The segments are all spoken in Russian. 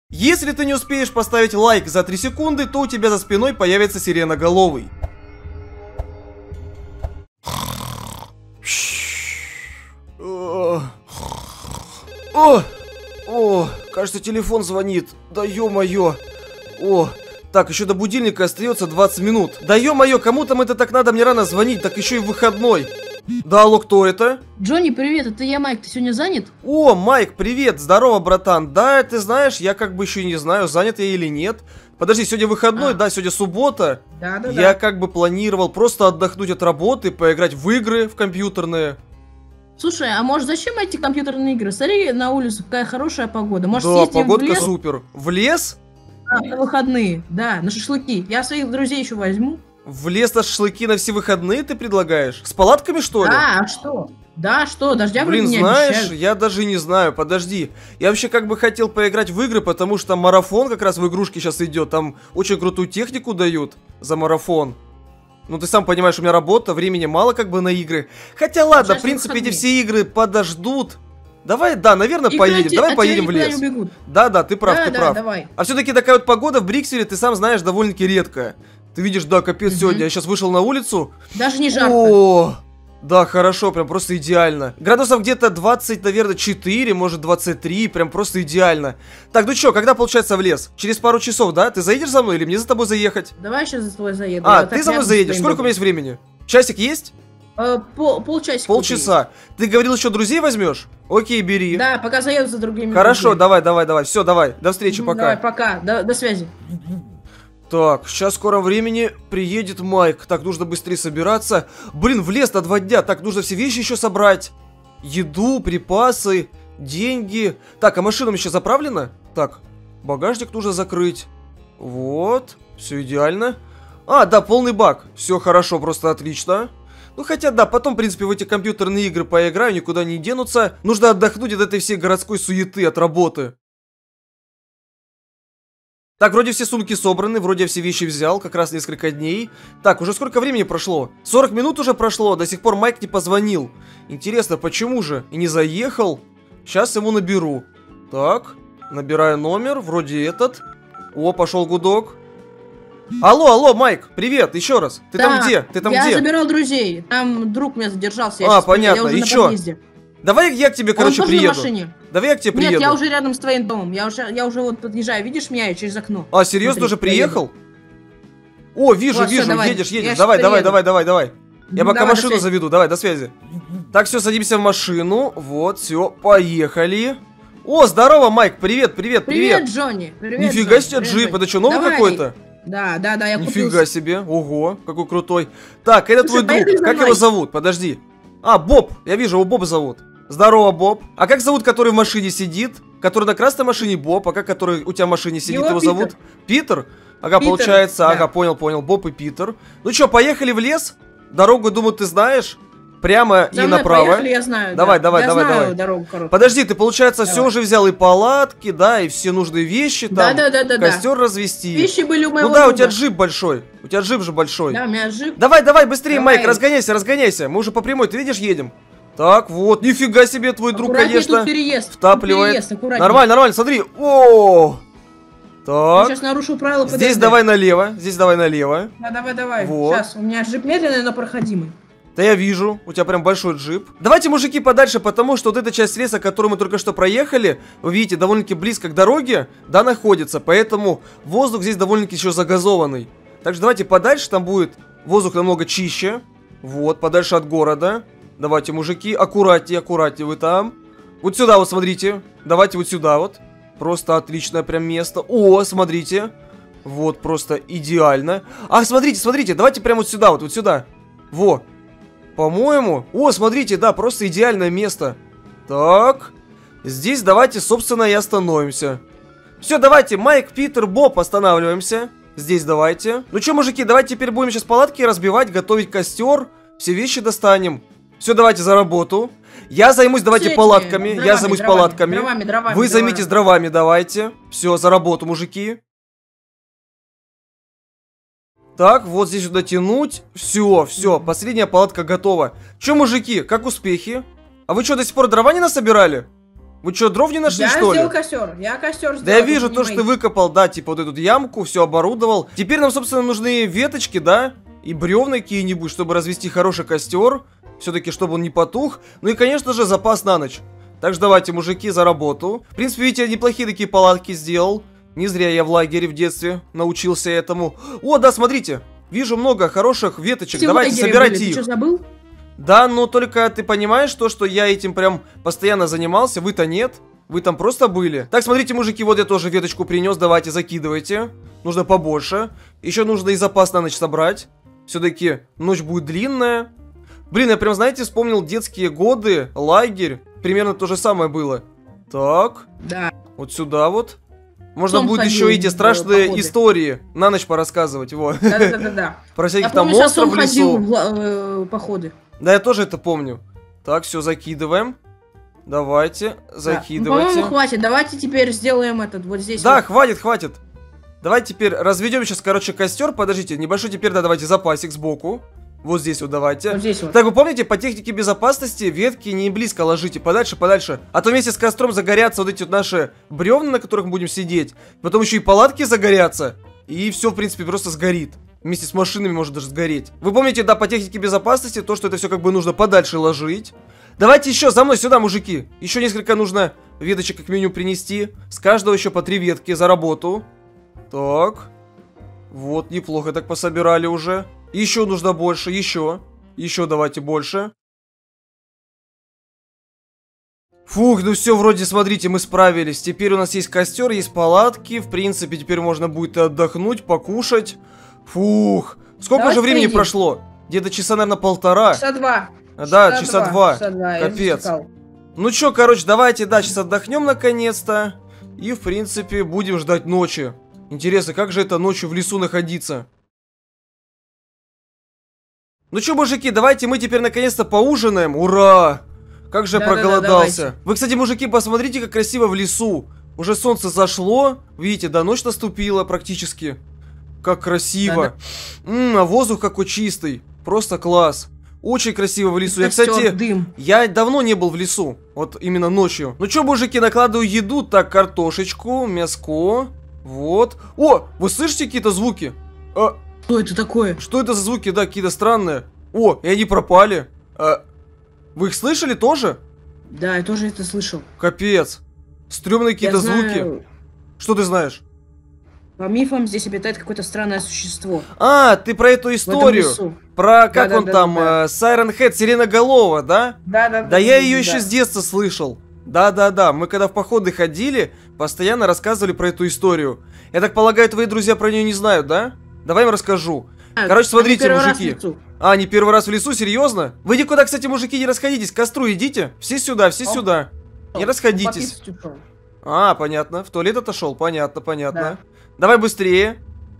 Если ты не успеешь поставить лайк за 3 секунды, то у тебя за спиной появится сиреноголовый. О, кажется, телефон звонит. Да ё-моё. Так, еще до будильника остается 20 минут. Да ё-моё, кому там это так надо, мне рано звонить, так еще и в выходной. Да, алло, кто это? Джонни, привет, это я, Майк, ты сегодня занят? О, Майк, привет, здорово, братан. Да, ты знаешь, я как бы еще не знаю, занят я или нет. Подожди, сегодня выходной, да, сегодня суббота. Да. Я как бы планировал просто отдохнуть от работы, поиграть в игры, в компьютерные. Слушай, а может зачем эти компьютерные игры? Смотри, на улице какая хорошая погода. Может, Да, съездим погодка в лес? супер. В лес? На выходные, да, на шашлыки. Я своих друзей еще возьму. В лес на шашлыки на все выходные ты предлагаешь? С палатками, что ли? Да, а что? Да, что, дождя Блин, вроде не знаешь, обещают. я даже не знаю, подожди. Я вообще как бы хотел поиграть в игры, потому что марафон как раз в игрушке сейчас идет. Там очень крутую технику дают за марафон. Ну ты сам понимаешь, у меня работа, времени мало как бы на игры. Хотя ладно, в принципе, эти все игры подождут. Давай, да, наверное, поедем. Давай поедем в лес. Да, ты прав, ты прав. Давай. А все-таки такая вот погода в Брикселе, ты сам знаешь, довольно-таки редкая. Ты видишь, да, капец, сегодня я сейчас вышел на улицу. Даже не жарко. О, да, хорошо, прям просто идеально. Градусов где-то 20, наверное, 4, может 23, прям просто идеально. Так, ну что, когда получается в лес? Через пару часов, да? Ты заедешь за мной или мне за тобой заехать? Давай сейчас за тобой заеду. А, ты за мной заедешь? Сколько у меня есть времени? Часик есть? Полчасика. Полчаса. Ты говорил, еще друзей возьмешь? Окей, бери. Да, пока заеду за другими. Хорошо, давай. Все, давай. До встречи, пока. Давай, пока. До связи. Так, сейчас в скором времени приедет Майк. Так, нужно быстрее собираться. Блин, в лес на 2 дня. Так, нужно все вещи еще собрать. Еду, припасы, деньги. Так, а машина еще заправлена? Так, багажник нужно закрыть. Вот, все идеально. А, да, полный бак. Все хорошо, просто отлично. Ну, хотя, да, потом, в принципе, в эти компьютерные игры поиграю, никуда не денутся. Нужно отдохнуть от этой всей городской суеты, от работы. Так, вроде все сумки собраны, вроде я все вещи взял, как раз несколько дней. Так, уже сколько времени прошло? 40 минут уже прошло, до сих пор Майк не позвонил. Интересно, почему же? И не заехал? Сейчас ему наберу. Так, набираю номер, вроде этот. О, пошел гудок. Алло, Майк, привет, еще раз. Ты там где? Ты там где? Я забирал друзей, там друг меня задержался. Понятно, и чё? Давай я к тебе, короче, приеду. Давай я к тебе приеду. Нет, я уже рядом с твоим домом. Я уже вот подъезжаю. Видишь меня через окно? А, серьезно, уже приехал? О, вижу, едешь. Давай. Я пока машину заведу. Давай, до связи. Так, все, садимся в машину. Вот, все, поехали. О, здорово, Майк, привет. Привет, Джонни. Нифига себе, джип, это что, новый какой-то? Да, я купил. Нифига себе, ого, какой крутой. Так, это твой друг, как его зовут? Подожди. А, Боб, я вижу, его Боб зовут. Здорово, Боб. А как зовут, который в машине сидит? Который на красной машине Боб, а как который у тебя в машине сидит, его зовут? Питер? Ага, Питер, получается, да. Ага, понял, Боб и Питер. Ну что, поехали в лес? Дорогу, думаю, ты знаешь? Прямо и направо. Поехали, я знаю. Давай. Дорогу короткую. Подожди, ты, получается, все уже взял и палатки, да, и все нужные вещи там. Да. Костер развести. Вещи были у моего друга. у тебя джип большой. У тебя джип же большой. Да, у меня джип. Давай, быстрее, Майк, разгоняйся. Мы уже по прямой, ты видишь, едем. Так, вот, нифига себе, твой друг, конечно, втапливает. Нормально, смотри. О, так. Сейчас нарушу правила. Здесь давай налево. Да, давай. Вот. Сейчас, у меня джип медленный, но проходимый. Да я вижу, у тебя прям большой джип. Давайте, мужики, подальше, потому что вот эта часть леса, которую мы только что проехали, вы видите, довольно-таки близко к дороге, да, находится. Поэтому воздух здесь довольно-таки еще загазованный. Так что давайте подальше, там будет воздух намного чище. Вот, подальше от города. Давайте, мужики, аккуратнее вы там. Вот сюда вот смотрите. Давайте вот сюда вот. Просто отличное прям место. О, смотрите. Вот, просто идеально. Ах, смотрите, давайте прямо вот сюда. Во. По-моему. О, смотрите, да, просто идеальное место. Так. Здесь давайте, собственно, и остановимся. Все, давайте, Майк, Питер, Боб, останавливаемся. Здесь давайте. Ну что, мужики, давайте теперь будем сейчас палатки разбивать, готовить костер. Все вещи достанем. Все, давайте за работу. Я займусь, давайте, палатками. Дровами. Вы займитесь дровами, давайте. Все, за работу, мужики. Так, вот здесь сюда тянуть. Все, последняя палатка готова. Че, мужики, как успехи? А вы что, до сих пор дрова не насобирали? Вы что, дров не нашли, Я что ли? сделал костер. Я костер сделал. Да я вижу то, что ты выкопал, да, типа вот эту ямку, все оборудовал. Теперь нам, собственно, нужны веточки, да, и бревна какие-нибудь, чтобы развести хороший костер. Все-таки, чтобы он не потух. Ну и, конечно же, запас на ночь. Так что давайте, мужики, за работу. В принципе, видите, я неплохие такие палатки сделал. Не зря я в лагере в детстве научился этому. О, да, смотрите. Вижу много хороших веточек. Давайте, собирайте их. Ты что, забыл? Да, но только ты понимаешь то, что я этим прям постоянно занимался, вы-то нет. Вы там просто были. Так, смотрите, мужики, вот я тоже веточку принес, давайте, закидывайте. Нужно побольше. Еще нужно и запас на ночь собрать. Все-таки ночь будет длинная. Блин, я прям, знаете, вспомнил детские годы, лагерь. Примерно то же самое было. Так. Да. Вот сюда вот. Можно будет ходил еще эти в страшные походы. истории на ночь порассказывать. Вот. Да. Про Я всяких там помню, сейчас монстров он в ходил лесу. в походы. Да, я тоже это помню. Так, все, закидываем. Давайте, закидывайте. По-моему, хватит. Давайте теперь сделаем этот вот здесь. Да, вот. хватит. Давайте теперь разведем сейчас, короче, костер. Подождите, небольшой теперь, да, давайте запасик сбоку. Вот здесь вот давайте. Вот здесь вот. Так, вы помните, по технике безопасности ветки не близко ложите, подальше. А то вместе с костром загорятся вот эти вот наши бревна, на которых мы будем сидеть. Потом еще и палатки загорятся. И все, в принципе, просто сгорит. Вместе с машинами может даже сгореть. Вы помните, да, по технике безопасности, то, что это все как бы нужно подальше ложить. Давайте еще за мной сюда, мужики. Еще несколько нужно веточек как минимум принести. С каждого еще по 3 ветки за работу. Так. Вот, неплохо так пособирали уже. Еще нужно больше, еще. Еще давайте больше. Фух, ну все, вроде, смотрите, мы справились. Теперь у нас есть костер, есть палатки. В принципе, теперь можно будет отдохнуть, покушать. Фух. Сколько Давайте же времени поедим. прошло? Где-то часа, наверное, 1,5. Часа 2. Да, часа 2. я Капец. засекал. Ну чё, короче, давайте, да, сейчас отдохнем наконец-то. И, в принципе, будем ждать ночи. Интересно, как же это ночью в лесу находиться? Ну чё, мужики, давайте мы теперь наконец-то поужинаем. Ура! Как же я проголодался. давайте. Вы, кстати, мужики, посмотрите, как красиво в лесу. Уже солнце зашло. Видите, да, ночь наступила практически. Как красиво. А воздух какой чистый. Просто класс. Очень красиво в лесу. Я, Костер, кстати, дым. я давно не был в лесу. Вот именно ночью. Ну чё, мужики, накладываю еду. Так, картошечку, мяско. Вот. О, вы слышите какие-то звуки? Что это такое? Что это за звуки, да, какие-то странные. О, и они пропали. Вы их слышали тоже? Да, я тоже это слышал. Капец. Стрёмные какие-то Я знаю, звуки. Что ты знаешь? По мифам здесь обитает какое-то странное существо. А, ты про эту В этом историю. лесу. Про, как он да, там, да. Сайрен Хэт, Сиреноголова, да? Да я ее еще с детства слышал. Да. Мы когда в походы ходили, постоянно рассказывали про эту историю. Я так полагаю, твои друзья про нее не знают, да? Давай им расскажу. Короче, смотрите, Первый раз в мужики. лесу. А, не первый раз в лесу, серьезно? Вы никуда, кстати, мужики, не расходитесь, к костру идите. Все сюда, все сюда. Не расходитесь. Пописать ушел. А, понятно. В туалет отошел, понятно. Да. Давай быстрее.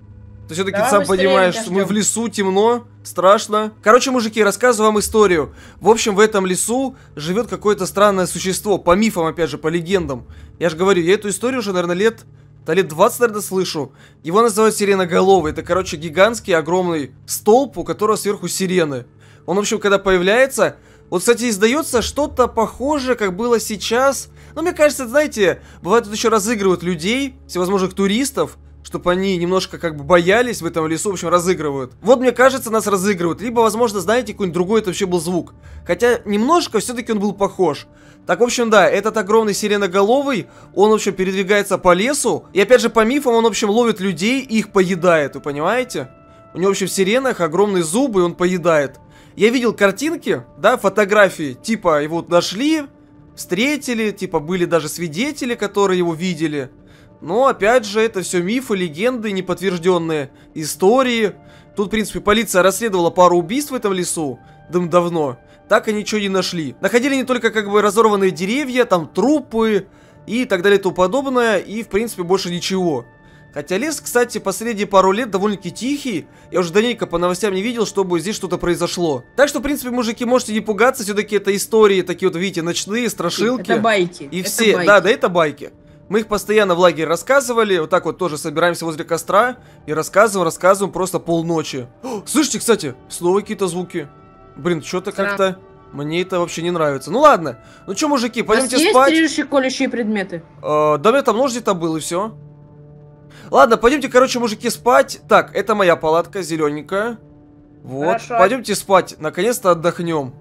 Ты все-таки Давай сам быстрее, понимаешь, меня что мы ждем. в лесу, темно, страшно. Короче, мужики, рассказываю вам историю. В общем, в этом лесу живет какое-то странное существо. По мифам, опять же, по легендам. Я же говорю, я эту историю уже, наверное, лет 20, наверное, слышу. Его называют сиреноголовый. Это, короче, гигантский, огромный столб, у которого сверху сирены. Он, в общем, когда появляется... Вот, кстати, издается что-то похожее, как было сейчас. Но мне кажется, знаете, бывает, тут еще разыгрывают людей, всевозможных туристов, чтобы они немножко как бы боялись в этом лесу, в общем, разыгрывают. Вот, мне кажется, нас разыгрывают. Либо, возможно, знаете, какой-нибудь другой это вообще был звук. Хотя, немножко все-таки он был похож. Так, в общем, да, этот огромный сиреноголовый, он, в общем, передвигается по лесу. И, опять же, по мифам, он, в общем, ловит людей и их поедает, вы понимаете? У него, в общем, в сиренах огромные зубы, и он поедает. Я видел картинки, да, фотографии, типа его нашли, встретили, типа были даже свидетели, которые его видели. Но, опять же, это все мифы, легенды, неподтвержденные истории. Тут, в принципе, полиция расследовала пару убийств в этом лесу давно. Так и ничего не нашли. Находили не только как бы разорванные деревья, там трупы и так далее и тому подобное. И, в принципе, больше ничего. Хотя лес, кстати, последние пару лет довольно-таки тихий. Я уже давненько по новостям не видел, чтобы здесь что-то произошло. Так что, в принципе, мужики, можете не пугаться. Все-таки это истории такие вот, видите, ночные, страшилки. Это байки. И это все, байки. да, это байки. Мы их постоянно в лагере рассказывали. Вот так вот тоже собираемся возле костра и рассказываем просто полночи. О, слышите, кстати, снова какие-то звуки. Блин, что-то как-то Мне это вообще не нравится. Ну ладно. Ну что, мужики, пойдемте есть спать. режущие колющие предметы? Да, у меня там нож где-то был, и все. Ладно, пойдемте, короче, мужики, спать. Так, это моя палатка, зелененькая. Вот, Хорошо. пойдемте спать. Наконец-то отдохнем.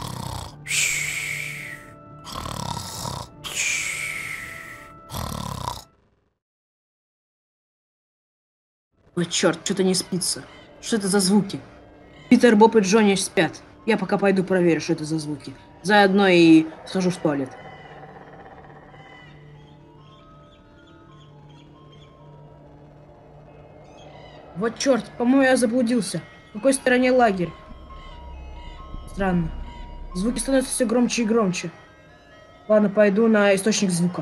Ой, черт, что-то не спится. Что это за звуки? Питер, Боб и Джонни спят. Я пока пойду проверю, что это за звуки. Заодно и схожу в туалет. Вот черт, по-моему, я заблудился. В какой стороне лагерь? Странно. Звуки становятся все громче и громче. Ладно, пойду на источник звука.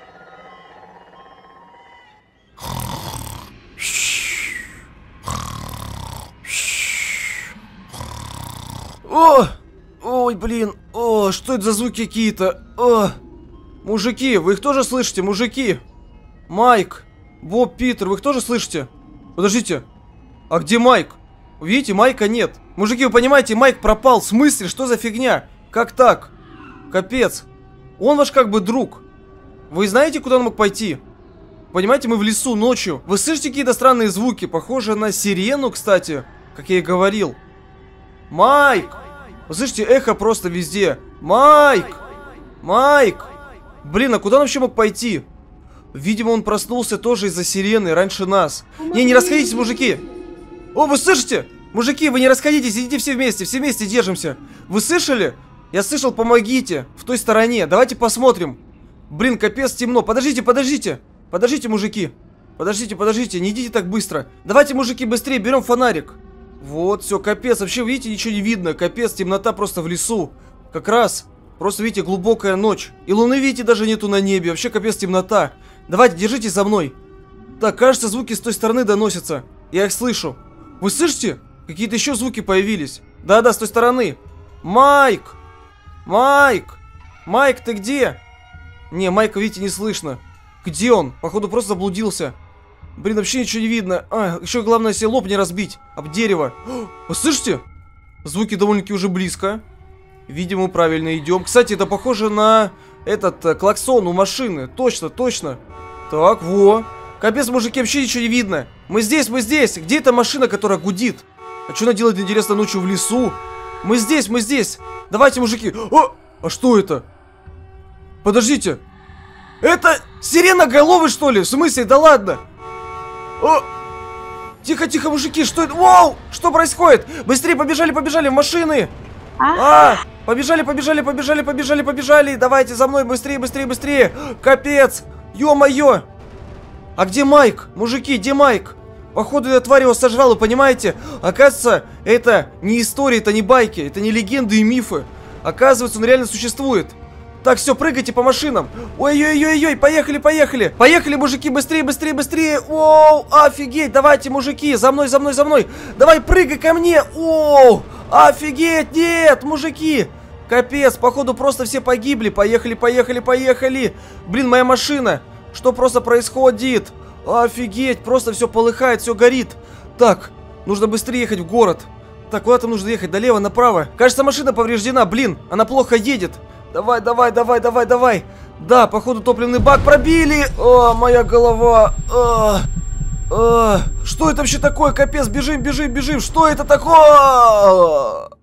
О! Ой, блин. О, что это за звуки какие-то? О! Мужики, вы их тоже слышите, мужики? Майк, Боб, Питер, вы их тоже слышите? Подождите. А где Майк? Видите, Майка нет. Мужики, вы понимаете, Майк пропал. В смысле? Что за фигня? Как так? Капец. Он ваш как бы друг. Вы знаете, куда он мог пойти? Понимаете, мы в лесу ночью. Вы слышите какие-то странные звуки? Похоже на сирену, кстати. Как я и говорил. Майк! Вы слышите, эхо просто везде. Майк! Майк! Блин, а куда он вообще мог пойти? Видимо, он проснулся тоже из-за сирены раньше нас. Не расходитесь, мужики! О, вы слышите? Мужики, вы не расходитесь, идите все вместе держимся. Вы слышали? Я слышал, помогите. В той стороне, давайте посмотрим. Блин, капец, темно. Подождите. Подождите, мужики. Подождите, не идите так быстро. Давайте, мужики, быстрее, берем фонарик. Вот, все, капец, вообще, видите, ничего не видно. Капец, темнота просто в лесу. Как раз, просто, видите, глубокая ночь. И луны, видите, даже нету на небе. Вообще, капец, темнота. Давайте, держитесь за мной. Так, кажется, звуки с той стороны доносятся. Я их слышу. Вы слышите? Какие-то еще звуки появились. Да, с той стороны. Майк! Майк, ты где? Не, Майка, видите, не слышно. Где он? Походу, просто заблудился. Блин, вообще ничего не видно. А, еще главное себе лоб не разбить об дерево. Вы слышите? Звуки довольно-таки уже близко. Видимо, мы правильно идем. Кстати, это похоже на этот клаксон у машины. Точно. Так, во. Капец, мужики, вообще ничего не видно. Мы здесь. Где эта машина, которая гудит? А что она делает, интересно, ночью в лесу? Мы здесь. Давайте, мужики. О! А что это? Подождите. Это сиреноголовый, что ли? В смысле? Да ладно. О! Тихо, мужики, что это? Воу! Что происходит? Быстрее, побежали в машины. Побежали. Давайте за мной, быстрее. Капец. Ё-моё. А где Майк? Мужики, где Майк? Походу, эта тварь его сожрала, понимаете? Оказывается, это не истории, это не байки, это не легенды и мифы. Оказывается, он реально существует. Так, все, прыгайте по машинам. Ой-ой-ой, поехали. Поехали, мужики, быстрее. Оу, офигеть, давайте, мужики, за мной. Давай, прыгай ко мне. Оу, офигеть, нет, мужики. Капец, походу, просто все погибли. Поехали. Блин, моя машина. Что просто происходит? Офигеть, просто все полыхает, все горит. Так, нужно быстрее ехать в город. Так, куда там нужно ехать? Налево, направо. Кажется, машина повреждена, блин, она плохо едет. Давай. Да, походу, топливный бак пробили. О, моя голова. Что это вообще такое? Капец, бежим. Что это такое?